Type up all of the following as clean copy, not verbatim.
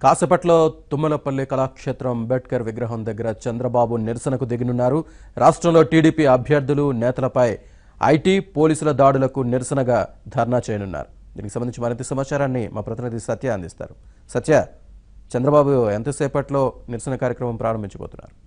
కాసేపట్లో తుమ్మలపల్లి కళాక్షేత్రం అంబేద్కర్ విగ్రహం దగ్గర చంద్రబాబు నిరసనకు దిగనున్నారు. రాష్ట్రంలో టీడీపీ అభ్యర్థులు నేతలపై ఐటీ పోలీసుల దాడులకు నిరసనగా ధర్నా చేయనున్నారు. దీనికి సంబంధించి మరింత సమాచారాన్ని మా ప్రతినిధి సత్య అందిస్తారు. సత్య, చంద్రబాబు ఎంతసేపట్లో నిరసన కార్యక్రమం ప్రారంభించబోతున్నారు?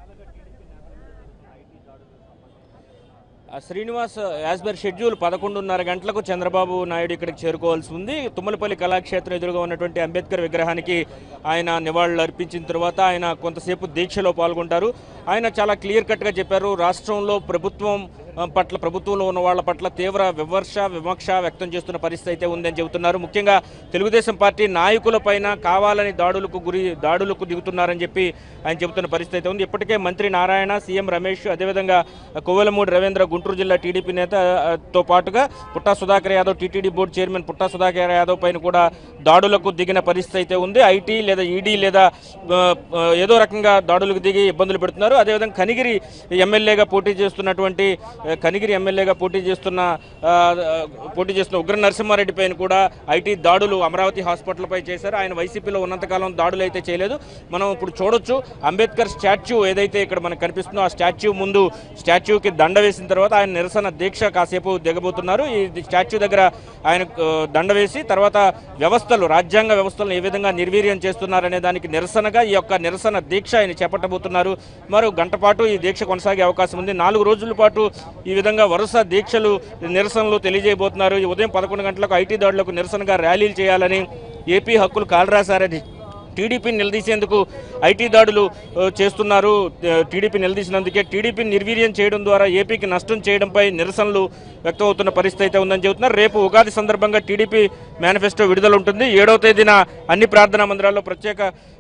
శ్రీనివాస్, యాజ్ పర్ షెడ్యూల్ 11:30 గంటలకు చంద్రబాబు నాయుడు ఇక్కడికి చేరుకోవాల్సి ఉంది. తుమ్మలపల్లి కళాక్షేత్రం ఎదురుగా ఉన్నటువంటి అంబేద్కర్ విగ్రహానికి ఆయన నివాళులు అర్పించిన తర్వాత ఆయన కొంతసేపు దీక్షలో పాల్గొంటారు. ఆయన చాలా క్లియర్ కట్గా చెప్పారు, రాష్ట్రంలో ప్రభుత్వంలో ఉన్న వాళ్ళ పట్ల తీవ్ర విమర్శ వ్యక్తం చేస్తున్న పరిస్థితి అయితే ఉందని చెబుతున్నారు. ముఖ్యంగా తెలుగుదేశం పార్టీ నాయకులపైన కావాలని దాడులకు దిగుతున్నారని చెప్పి ఆయన చెబుతున్న పరిస్థితి అయితే ఉంది. ఇప్పటికే మంత్రి నారాయణ, సీఎం రమేష్, అదేవిధంగా కోవెలమూడి రవీంద్ర గుంటూరు జిల్లా టీడీపీ నేతతో పాటుగా Putta Sudhakar Yadav, TTD board chairman Putta Sudhakar Yadav పైన కూడా దాడులకు దిగిన పరిస్థితి అయితే ఉంది. ఐటీ లేదా ఈడీ లేదా ఏదో రకంగా దాడులకు దిగి ఇబ్బందులు పెడుతున్నారు. అదేవిధంగా కనిగిరి ఎమ్మెల్యేగా పోటీ చేస్తున్న ఉగ్ర నరసింహారెడ్డి పైన కూడా ఐటీ దాడులు అమరావతి హాస్పిటల్పై చేశారు. ఆయన వైసీపీలో ఉన్నంతకాలం దాడులు అయితే చేయలేదు. మనం ఇప్పుడు చూడొచ్చు, అంబేద్కర్ స్టాచ్యూ ఏదైతే ఇక్కడ మనకు కనిపిస్తుందో ఆ స్టాచ్యూకి దండ వేసిన తర్వాత ఆయన నిరసన దీక్ష కాసేపు దిగబోతున్నారు. ఈ స్టాచ్యూ దగ్గర ఆయన దండ వేసి తర్వాత రాజ్యాంగ వ్యవస్థలను ఏ విధంగా నిర్వీర్యం చేస్తున్నారనే దానికి నిరసనగా ఈ యొక్క నిరసన దీక్ష ఆయన చేపట్టబోతున్నారు. మరో గంట పాటు ఈ దీక్ష కొనసాగే అవకాశం ఉంది. 4 రోజుల పాటు ఈ విధంగా వరుస దీక్షలు, నిరసనలు తెలియజేయబోతున్నారు. ఉదయం 11 గంటలకు ఐటీ దాడులకు నిరసనగా ర్యాలీలు చేయాలని, ఏపీ హక్కులు కాలరాశారని టీడీపీని నిలదీసేందుకు ఐటీ దాడులు చేస్తున్నారు. టీడీపీ నిలదీసినందుకే టీడీపీని నిర్వీర్యం చేయడం ద్వారా ఏపీకి నష్టం చేయడంపై నిరసనలు వ్యక్తమవుతున్న పరిస్థితి అయితే ఉందని చెబుతున్నారు. రేపు ఉగాది సందర్భంగా టీడీపీ మేనిఫెస్టో విడుదల ఉంటుంది. 7వ తేదీన అన్ని ప్రార్థనా మందిరాల్లో ప్రత్యేక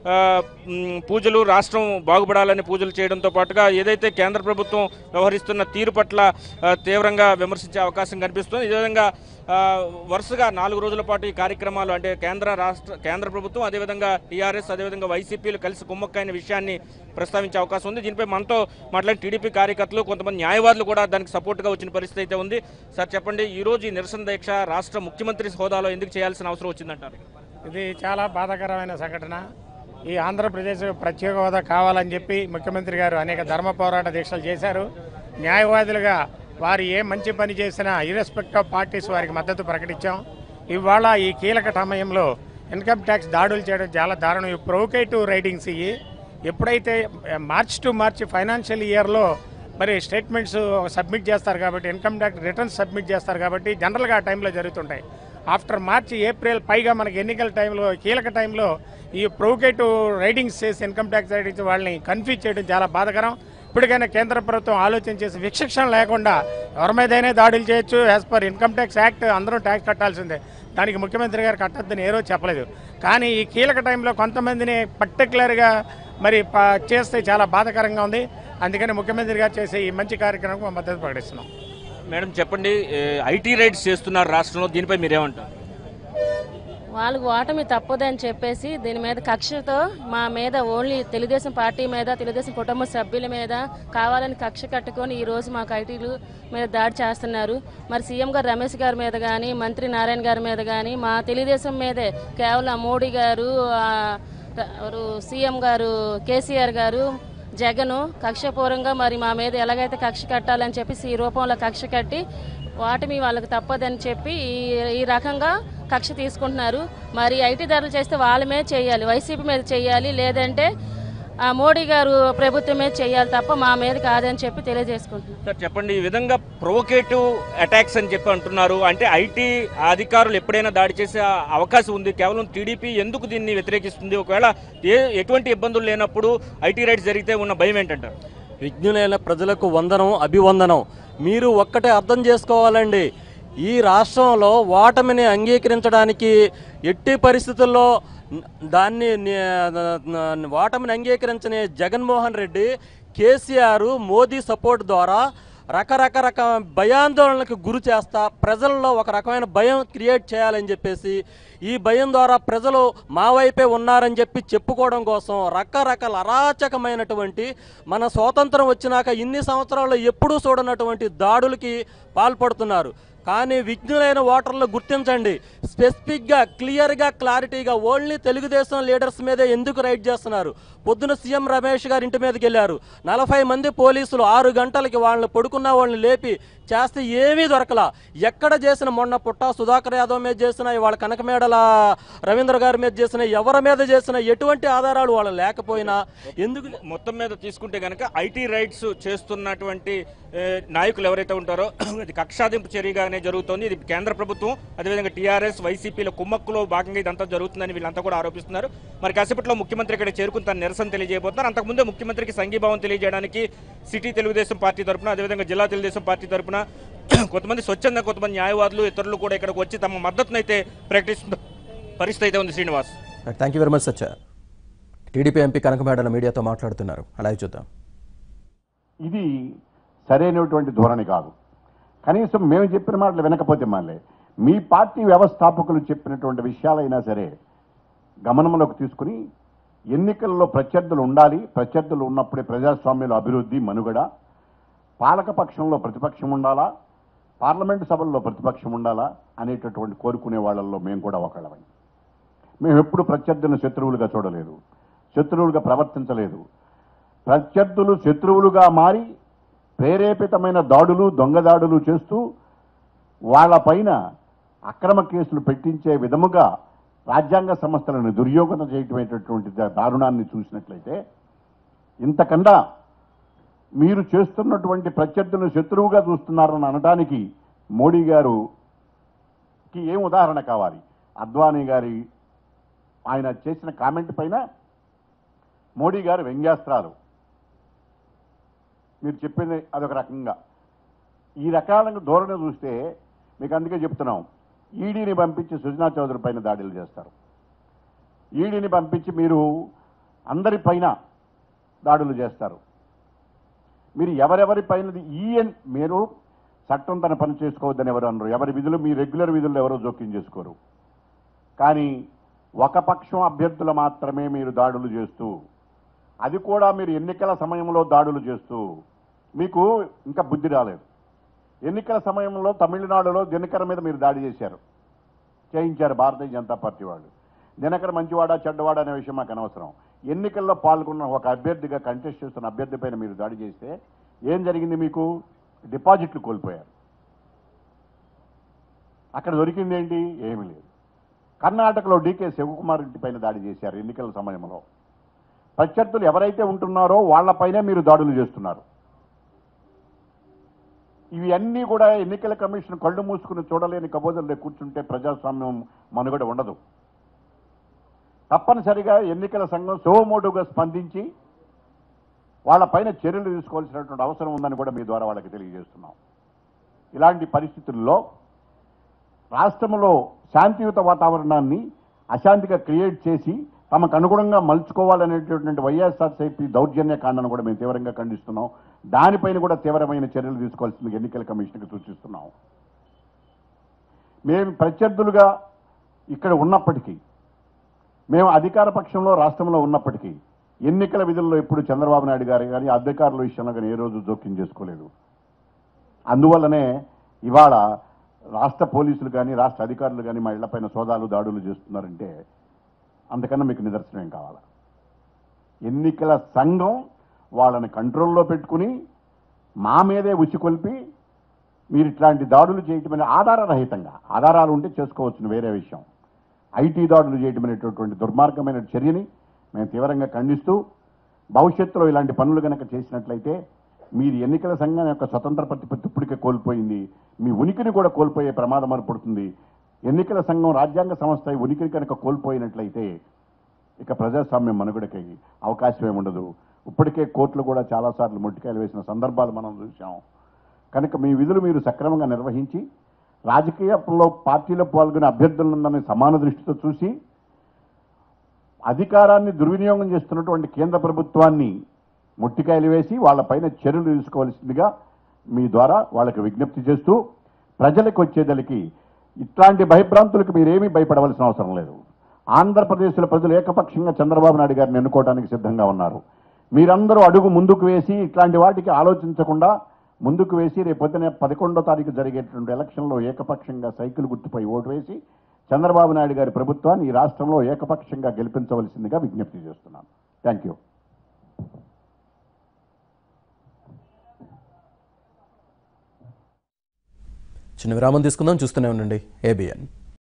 పూజలు, రాష్ట్రం బాగుపడాలని పూజలు చేయడంతో పాటుగా ఏదైతే కేంద్ర ప్రభుత్వం వ్యవహరిస్తున్న తీరు పట్ల తీవ్రంగా విమర్శించే అవకాశం కనిపిస్తుంది. ఈ విధంగా వరుసగా 4 రోజుల పాటు ఈ కార్యక్రమాలు, అంటే కేంద్ర ప్రభుత్వం, అదేవిధంగా టీఆర్ఎస్, అదేవిధంగా వైసీపీలు కలిసి కుమ్మక్కైన విషయాన్ని ప్రస్తావించే అవకాశం ఉంది. దీనిపై మనతో మాట్లాడిన టీడీపీ కార్యకర్తలు, కొంతమంది న్యాయవాదులు కూడా దానికి సపోర్ట్గా వచ్చిన పరిస్థితి అయితే ఉంది. సార్ చెప్పండి, ఈరోజు ఈ నిరసన దీక్ష రాష్ట్ర ముఖ్యమంత్రి హోదాలో ఎందుకు చేయాల్సిన అవసరం వచ్చిందంటారు? ఇది చాలా బాధాకరమైన సంఘటన. ఈ ఆంధ్రప్రదేశ్ ప్రత్యేక హోదా కావాలని చెప్పి ముఖ్యమంత్రి గారు అనేక ధర్మ పోరాట దీక్షలు చేశారు. న్యాయవాదులుగా వారు ఏ మంచి పని చేసినా ఇర్రెస్పెక్ట్ ఆఫ్ పార్టీస్ వారికి మద్దతు ప్రకటించాం. ఇవాళ ఈ కీలక సమయంలో ఇన్కమ్ ట్యాక్స్ దాడులు చేయడం చాలా దారుణం. ఈ ప్రొవోకేటివ్ రైటింగ్స్ ఎప్పుడైతే మార్చ్ టు మార్చ్ ఫైనాన్షియల్ ఇయర్లో మరి స్టేట్మెంట్స్ సబ్మిట్ చేస్తారు కాబట్టి, ఇన్కమ్ ట్యాక్స్ రిటర్న్స్ సబ్మిట్ చేస్తారు కాబట్టి జనరల్గా ఆ టైంలో జరుగుతుంటాయి. ఆఫ్టర్ మార్చి, ఏప్రిల్ పైగా మనకి ఎన్నికల టైంలో, కీలక టైంలో ఈ ప్రొవోకేటివ్ రైటింగ్స్ చేసి ఇన్కమ్ ట్యాక్స్ రైటింగ్స్ వాళ్ళని కన్ఫ్యూజ్ చేయడం చాలా బాధాకరం. ఇప్పటికైనా కేంద్ర ప్రభుత్వం ఆలోచన చేసి విచక్షణ లేకుండా ఎవరి మీదైనా దాడులు చేయొచ్చు. As per income tax act అందరూ ట్యాక్స్ కట్టాల్సిందే. దానికి ముఖ్యమంత్రి గారు కట్టద్దని ఏ రోజు చెప్పలేదు. కానీ ఈ కీలక టైంలో కొంతమందిని పర్టికులర్గా మరి చేస్తే చాలా బాధాకరంగా ఉంది. అందుకని ముఖ్యమంత్రి గారు చేసే ఈ మంచి కార్యక్రమం మద్దతు ప్రకటిస్తున్నాం. మేడం చెప్పండి, ఐటీ రైడ్స్ చేస్తున్నారు రాష్ట్రంలో, దీనిపై మీరేమంటారు? వాళ్ళకు ఓటమి తప్పదని చెప్పేసి దీని మీద కక్షతో మా మీద ఓన్లీ తెలుగుదేశం పార్టీ మీద, తెలుగుదేశం కుటుంబ సభ్యుల మీద కావాలని కక్ష కట్టుకొని ఈరోజు మాకు ఐటీలు మీద దాడి చేస్తున్నారు. మరి సీఎం గారు రమేష్ గారి మీద కానీ, మంత్రి నారాయణ గారి మీద కానీ, మా తెలుగుదేశం మీదే కేవలం మోడీ గారు, సీఎం గారు కేసీఆర్ గారు, జగను కక్షపూర్వంగా మరి మా మీద ఎలాగైతే కక్ష కట్టాలని చెప్పి ఈ రూపంలో కక్ష కట్టి ఓటమి వాళ్ళకి తప్పదని చెప్పి ఈ రకంగా కక్ష తీసుకుంటున్నారు. మరి ఐటీ దాడులు చేస్తే వాళ్ళ మీద చేయాలి, వైసీపీ మీద చేయాలి, లేదంటే ఆ మోడీ గారు ప్రభుత్వం మీద చేయాలి తప్ప మా మీద కాదని చెప్పి తెలియజేసుకుంటున్నారు. సార్ చెప్పండి, ఈ విధంగా ప్రొవోకేటివ్ అటాక్స్ అని చెప్పి అంటున్నారు, అంటే ఐటీ అధికారులు ఎప్పుడైనా దాడి చేసే అవకాశం ఉంది. కేవలం టీడీపీ ఎందుకు దీన్ని వ్యతిరేకిస్తుంది? ఒకవేళ ఎటువంటి ఇబ్బందులు లేనప్పుడు ఐటీ రైడ్స్ జరిగితే ఉన్న భయం ఏంటంటారు? విజ్ఞులైన ప్రజలకు వందనం, అభివందనం. మీరు ఒక్కటే అర్థం చేసుకోవాలండి, ఈ రాష్ట్రంలో ఓటమిని అంగీకరించడానికి ఎట్టి పరిస్థితుల్లో ఓటమిని అంగీకరించని జగన్మోహన్ రెడ్డి, కేసీఆర్, మోదీ సపోర్ట్ ద్వారా రకరకాల భయాందోళనలకు గురి చేస్తా ప్రజల్లో ఒక రకమైన భయం క్రియేట్ చేయాలని చెప్పేసి, ఈ భయం ద్వారా ప్రజలు మా వైపే ఉన్నారని చెప్పి చెప్పుకోవడం కోసం రకరకాల అరాచకమైనటువంటి, మన స్వాతంత్రం వచ్చినాక ఇన్ని సంవత్సరాల్లో ఎప్పుడూ చూడనటువంటి దాడులకి పాల్పడుతున్నారు. కానీ విఘ్నులైన ఓటర్లు గుర్తించండి. స్పెసిఫిక్గా, క్లియర్గా, క్లారిటీగా ఓన్లీ తెలుగుదేశం లీడర్స్ మీదే ఎందుకు రైడ్ చేస్తున్నారు? పొద్దున సీఎం రమేష్ గారి ఇంటి మీదకి వెళ్ళారు. 40 మంది పోలీసులు 6 గంటలకి వాళ్ళని పడుకున్న వాళ్ళని లేపి చేస్తే ఏమీ దొరకలా. ఎక్కడ చేసిన మొన్న పుట్ట సుధాకర్ యాదవ్ మీద చేసిన, వాళ్ళ కనకమేడల రవీంద్ర గారి మీద చేసిన, ఎవరి మీద చేసిన ఎటువంటి ఆధారాలు వాళ్ళు లేకపోయినా ఎందుకు మొత్తం మీద తీసుకుంటే కనుక ఐటీ రైడ్స్ చేస్తున్నటువంటి నాయకులు ఎవరైతే ఉంటారో ఇది కక్షాదింపు చర్యగానే జరుగుతోంది. ఇది కేంద్ర ప్రభుత్వం అదేవిధంగా టీఆర్ఎస్ వైసీపీల కుమ్మక్కులో భాగంగా ఇదంతా జరుగుతుందని వీళ్ళంతా కూడా ఆరోపిస్తున్నారు. మరి కాసేపట్లో ముఖ్యమంత్రి ఇక్కడ చేరుకుని తన నిరసన తెలియజేయబోతున్నారు. అంతకుముందే ముఖ్యమంత్రికి సంఘీభావం తెలియజేయడానికి సిటీ తెలుగుదేశం పార్టీ తరఫున అదేవిధంగా జిల్లా తెలుగుదేశం పార్టీ తరఫున కొంతమంది స్వచ్ఛంద, కొంతమంది న్యాయవాదులు, ఇతరులు కూడా ఇక్కడికి వచ్చి తమ మద్దతునైతే ప్రకటిస్తున్న పరిస్థితి అయితే ఉంది. Srinivas, thank you very much Satya. TDP MP Kanakamedala మీడియాతో మాట్లాడుతున్నారు. అలాగే చూద్దాం. ఇది సరైనటువంటి ధోరణి కాదు. కనీసం మేము చెప్పిన మాటలు వినకపోతే మళ్ళీ మీ పార్టీ వ్యవస్థాపకులు చెప్పినటువంటి విషయాలైనా సరే గమనంలోకి తీసుకుని ఎన్నికల్లో ప్రత్యర్థులు ఉండాలి, ప్రత్యర్థులు ఉన్నప్పుడే ప్రజాస్వామ్యంలో అభివృద్ధి, మనుగడ, పాలకపక్షంలో ప్రతిపక్షం ఉండాలా, పార్లమెంటు సభల్లో ప్రతిపక్షం ఉండాలా అనేటటువంటి కోరుకునే వాళ్ళల్లో మేము కూడా ఒకళ్ళమై. మేము ఎప్పుడు ప్రత్యర్థులను శత్రువులుగా చూడలేదు, శత్రువులుగా ప్రవర్తించలేదు. ప్రత్యర్థులు శత్రువులుగా మారి ప్రేరేపితమైన దాడులు, దొంగ దాడులు చేస్తూ వాళ్ళపైన అక్రమ కేసులు పెట్టించే విధముగా రాజ్యాంగ సంస్థలను దుర్యోగం చేయటమైనటువంటి దారుణాన్ని చూసినట్లయితే ఇంతకన్నా మీరు చేస్తున్నటువంటి ప్రత్యర్థులను శత్రువుగా చూస్తున్నారని అనడానికి మోడీ గారికి ఏం ఉదాహరణ కావాలి? అద్వానీ గారి ఆయన చేసిన కామెంట్ పైన మోడీ గారు వ్యంగ్యాస్త్రాలు, మీరు చెప్పింది అదొక రకంగా. ఈ రకాల ధోరణి చూస్తే మీకు అందుకే చెప్తున్నాం, ఈడీని పంపించి సుజనా చౌదరి పైన దాడులు చేస్తారు, ఈడీని పంపించి మీరు అందరిపైన దాడులు చేస్తారు. మీరు ఎవరెవరి పైనది మీరు చట్టం తన పని చేసుకోవద్దని ఎవరు అనరు. ఎవరి విధులు, మీ రెగ్యులర్ విధుల్లో ఎవరో జోక్యం చేసుకోరు. కానీ ఒక పక్షం అభ్యర్థులు మాత్రమే మీరు దాడులు చేస్తూ, అది కూడా మీరు ఎన్నికల సమయంలో దాడులు చేస్తూ, మీకు ఇంకా బుద్ధి రాలేదు. ఎన్నికల సమయంలో తమిళనాడులో దినకర్ మీద మీరు దాడి చేయించారు భారతీయ జనతా పార్టీ వాళ్ళు. దినకర్ మంచివాడా చెడ్డవాడా అనే విషయం మాకు అనవసరం. ఎన్నికల్లో పాల్గొన్న ఒక అభ్యర్థిగా కంటెస్ట్ చేస్తున్న అభ్యర్థి పైన మీరు దాడి చేస్తే ఏం జరిగింది? మీకు డిపాజిట్లు కోల్పోయారు. అక్కడ దొరికింది ఏంటి? ఏమీ లేదు. కర్ణాటకలో డీకే శివకుమార్ ఇంటి పైన దాడి చేశారు ఎన్నికల సమయంలో. ప్రత్యర్థులు ఎవరైతే ఉంటున్నారో వాళ్లపైనే మీరు దాడులు చేస్తున్నారు. ఇవి అన్నీ కూడా ఎన్నికల కమిషన్ కళ్ళు మూసుకుని చూడలేని కబోదల్లో కూర్చుంటే ప్రజాస్వామ్యం మనుగడ ఉండదు. తప్పనిసరిగా ఎన్నికల సంఘం సోమోటుగా స్పందించి వాళ్ళపైన చర్యలు తీసుకోవాల్సినటువంటి అవసరం ఉందని కూడా మీ ద్వారా వాళ్ళకి తెలియజేస్తున్నాం. ఇలాంటి పరిస్థితుల్లో రాష్ట్రంలో శాంతియుత వాతావరణాన్ని అశాంతిగా క్రియేట్ చేసి తమకు అనుగుణంగా మలుచుకోవాలనేటటువంటి వైఎస్ఆర్సీపీ దౌర్జన్య కాండను కూడా మేము తీవ్రంగా ఖండిస్తున్నాం. దానిపైన కూడా తీవ్రమైన చర్యలు తీసుకోవాల్సింది ఎన్నికల కమిషన్కి సూచిస్తున్నాం. మేము ప్రత్యర్థులుగా ఇక్కడ ఉన్నప్పటికీ, మేము అధికార పక్షంలో రాష్ట్రంలో ఉన్నప్పటికీ ఎన్నికల విధుల్లో ఇప్పుడు చంద్రబాబు నాయుడు గారు కానీ అధికారుల విషయంలో కానీ ఏ రోజు జోక్యం చేసుకోలేదు. అందువల్లనే ఇవాళ రాష్ట్ర పోలీసులు కానీ రాష్ట్ర అధికారులు కానీ మా ఇళ్లపైన సోదాలు దాడులు చేస్తున్నారంటే అంతకన్నా మీకు నిదర్శనం కావాలా? ఎన్నికల సంఘం వాళ్ళని కంట్రోల్లో పెట్టుకుని మా మీదే ఉచికొల్పి మీరు ఇట్లాంటి దాడులు చేయటమనే ఆధారరహితంగా, ఆధారాలు ఉంటే చేసుకోవచ్చును వేరే విషయం, ఐటీ దాడులు చేయటం అనేటటువంటి దుర్మార్గమైన చర్యని మేము తీవ్రంగా ఖండిస్తూ, భవిష్యత్తులో ఇలాంటి పనులు కనుక చేసినట్లయితే మీరు ఎన్నికల సంఘం యొక్క స్వతంత్ర ప్రతిపత్తి ఇప్పటికే కోల్పోయింది, మీ ఉనికిని కూడా కోల్పోయే ప్రమాదం ఏర్పడుతుంది. ఎన్నికల సంఘం రాజ్యాంగ సంస్థ ఉనికిని కనుక కోల్పోయినట్లయితే ఇక ప్రజాస్వామ్యం మనుగడకి అవకాశం ఏముండదు. ఇప్పటికే కోర్టులు కూడా చాలాసార్లు మొట్టికాయలు వేసిన సందర్భాలు మనం చూసాం. కనుక మీ విధులు మీరు సక్రమంగా నిర్వహించి రాజకీయంలో పార్టీలో పాల్గొనే అభ్యర్థులందరినీ సమాన దృష్టితో చూసి అధికారాన్ని దుర్వినియోగం చేస్తున్నటువంటి కేంద్ర ప్రభుత్వాన్ని మొట్టికాయలు వేసి వాళ్ళపైన చర్యలు తీసుకోవాల్సిందిగా మీ ద్వారా వాళ్ళకి విజ్ఞప్తి చేస్తూ, ప్రజలకు వచ్చేదలికి ఇట్లాంటి భయభ్రాంతులకు మీరేమీ భయపడవలసిన అవసరం లేదు. ఆంధ్రప్రదేశ్లో ప్రజలు ఏకపక్షంగా చంద్రబాబు నాయుడు గారిని ఎన్నుకోవడానికి సిద్ధంగా ఉన్నారు. మీరందరూ అడుగు ముందుకు వేసి ఇట్లాంటి వాటికి ఆలోచించకుండా ముందుకు వేసి రేపొద్దున 11వ తారీఖు జరిగేటువంటి ఎలక్షన్లో ఏకపక్షంగా సైకిల్ గుర్తుపై ఓటు వేసి చంద్రబాబు నాయుడు గారి ప్రభుత్వాన్ని ఈ రాష్ట్రంలో ఏకపక్షంగా గెలిపించవలసిందిగా విజ్ఞప్తి చేస్తున్నాను. Thank you. చిన్న విరామం తీసుకుందాం. చూస్తూనే ఉండండి ABN.